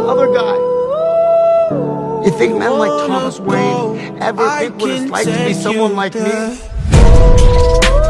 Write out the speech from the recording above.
other guy. You think men like Thomas Wayne ever think what it's like to be someone like me?